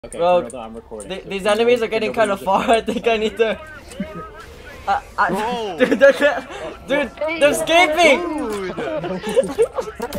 Okay, Bro, though, I'm recording. these enemies are getting kind of far. I think I need to. Dude, they're escaping!